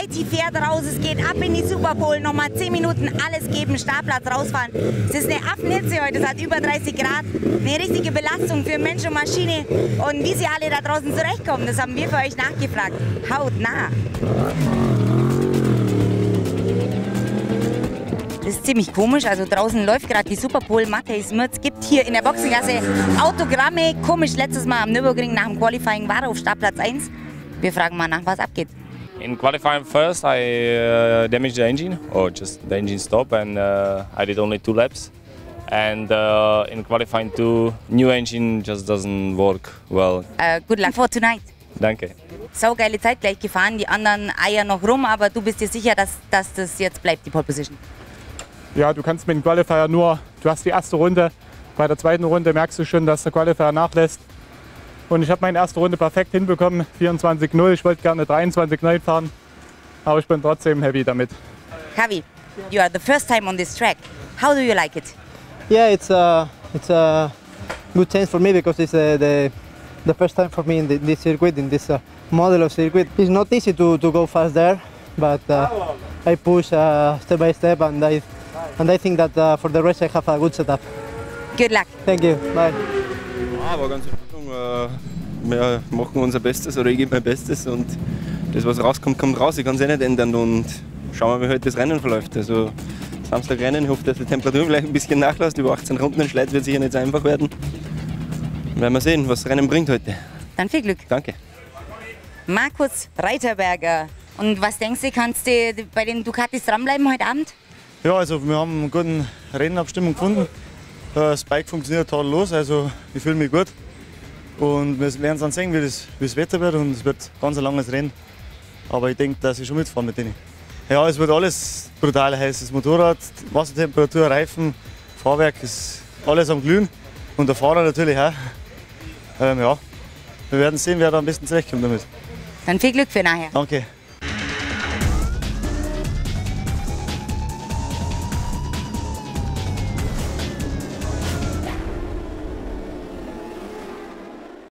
Mighty fährt raus, es geht ab in die Super Bowl, nochmal 10 Minuten alles geben, Startplatz rausfahren. Es ist eine Affenhitze heute, es hat über 30 Grad, eine richtige Belastung für Mensch und Maschine. Und wie sie alle da draußen zurechtkommen, das haben wir für euch nachgefragt. Hautnah. Das ist ziemlich komisch, also draußen läuft gerade die Super Bowl. Matej Smrc gibt hier in der Boxengasse Autogramme. Komisch, letztes Mal am Nürburgring nach dem Qualifying war er auf Startplatz 1. Wir fragen mal nach, was abgeht. In qualifying first, I damaged the engine, or just the engine stopped, and I did only 2 laps. And in qualifying 2, new engine just doesn't work well. Good luck for tonight. Danke. Saugeile Zeit gleich gefahren, die anderen eiern noch rum, aber du bist dir sicher, dass das jetzt bleibt, die Pole Position? Ja, du kannst mit dem Qualifier nur, du hast die erste Runde, bei der zweiten Runde merkst du schon, dass der Qualifier nachlässt. Und ich habe meine erste Runde perfekt hinbekommen, 24:0. Ich wollte gerne 23:9 fahren, aber ich bin trotzdem happy damit. Javi, you are the first time on this track. How do you like it? Yeah, it's a good chance for me because it's the first time for me in this circuit, in this model of circuit. It's not easy to go fast there, but I push step by step, and I think that for the race I have a good setup. Good luck. Thank you. Bye. Ja, war ganz in Ordnung. Wir machen unser Bestes, oder ich gebe mein Bestes, und das, was rauskommt, kommt raus. Ich kann es nicht ändern, und schauen wir, wie heute das Rennen verläuft. Also Samstagrennen, ich hoffe, dass die Temperatur vielleicht ein bisschen nachlässt. Über 18 Runden in Schleid wird sicher nicht so einfach werden. Werden wir sehen, was das Rennen bringt heute. Dann viel Glück. Danke. Markus Reiterberger. Und was denkst du, kannst du bei den Ducatis dranbleiben heute Abend? Ja, also wir haben eine gute Rennabstimmung gefunden. Das Bike funktioniert tadellos, also ich fühle mich gut. Und wir werden dann sehen, wie das Wetter wird, und es wird ganz ein langes Rennen. Aber ich denke, dass ich schon mitfahren mit denen. Ja, es wird alles brutal heiß. Das Motorrad, Wassertemperatur, Reifen, Fahrwerk, ist alles am Glühen. Und der Fahrer natürlich auch. Ja, wir werden sehen, wer da am besten zurechtkommt damit. Dann viel Glück für nachher. Danke.